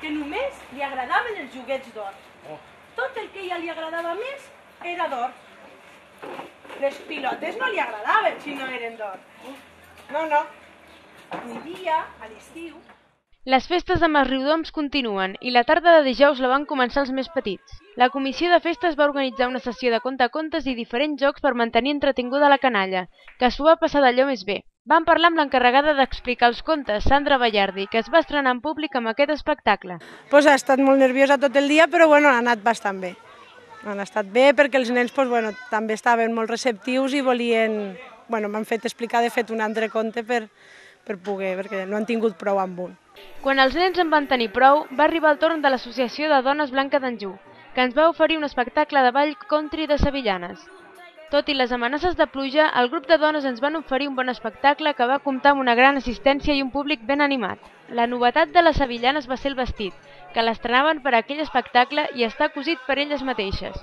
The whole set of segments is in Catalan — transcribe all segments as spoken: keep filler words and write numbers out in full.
que només li agradaven els joguets d'or. Tot el que ja li agradava més era d'or. Les pilotes no li agradaven si no eren d'or. No, no. Un dia, a l'estiu... Les festes de Masriudoms continuen i la tarda de dijous la van començar els més petits. La comissió de festes va organitzar una sessió de contacontes i diferents jocs per mantenir entretinguda la canalla, que s'ho va passar d'allò més bé. Vam parlar amb l'encarregada d'explicar els contes, Sandra Ballardi, que es va estrenar en públic amb aquest espectacle. Pues ha estat molt nerviosa tot el dia, però bueno, ha anat bastant bé. Han estat bé perquè els nens pues, bueno, també estaven molt receptius i volien... Bueno, m'han fet explicar de fet un altre conte per, per poder, perquè no han tingut prou amb un. Quan els nens en van tenir prou, va arribar el torn de l'Associació de Dones Blanca d'Anjou, que ens va oferir un espectacle de ball country de sevillanes. Tot i les amenaces de pluja, el grup de dones ens van oferir un bon espectacle que va comptar amb una gran assistència i un públic ben animat. La novetat de les sevillanes va ser el vestit, que l'estrenaven per a aquell espectacle i està cosit per elles mateixes.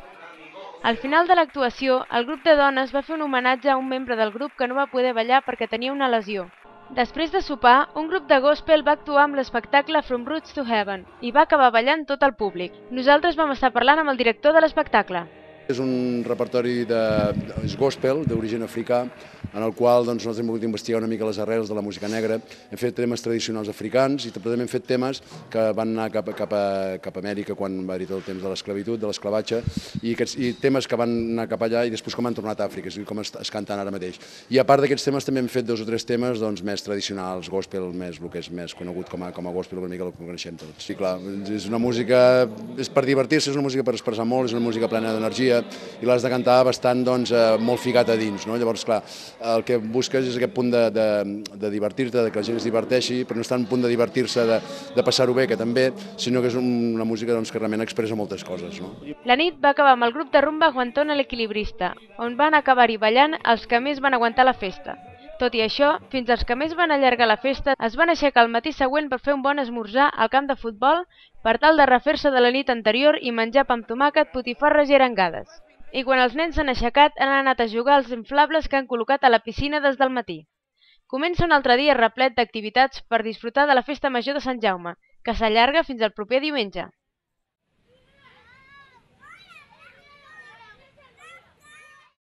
Al final de l'actuació, el grup de dones va fer un homenatge a un membre del grup que no va poder ballar perquè tenia una lesió. Després de sopar, un grup de gospel va actuar amb l'espectacle From Roots to Heaven i va acabar ballant tot el públic. Nosaltres vam estar parlant amb el director de l'espectacle. És un repertori de és gospel, d'origen africà, en el qual doncs, nosaltres hem volgut investigar una mica les arrels de la música negra. Hem fet temes tradicionals africans i també hem fet temes que van anar cap, cap, a, cap a Amèrica quan va haver tot el temps de l'esclavitud, de l'esclavatge, i, aquests, i temes que van anar cap allà i després com han tornat a Àfrica, és com es, es canten ara mateix. I a part d'aquests temes també hem fet dos o tres temes doncs, més tradicionals, gospel, més, el que és més conegut com a, com a gospel, una mica el que coneixem tots. Sí, clar, és una música és per divertir-se, és una música per expressar molt, és una música plena d'energia, i l'has de cantar bastant, doncs, molt ficat a dins, no? Llavors, clar, el que busques és aquest punt de, de, de divertir-te, de que la gent es diverteixi, però no està en un punt de divertir-se, de, de passar-ho bé, que també, sinó que és una música doncs, que realment expressa moltes coses, no? La nit va acabar amb el grup de rumba Aguantona l'Equilibrista, on van acabar-hi ballant els que més van aguantar la festa. Tot i això, fins als que més van allargar la festa es van aixecar el matí següent per fer un bon esmorzar al camp de futbol per tal de refer-se de la nit anterior i menjar pa amb tomàquet, botifarres i arengades. I quan els nens s'han aixecat han anat a jugar als inflables que han col·locat a la piscina des del matí. Comença un altre dia replet d'activitats per disfrutar de la festa major de Sant Jaume, que s'allarga fins al proper diumenge.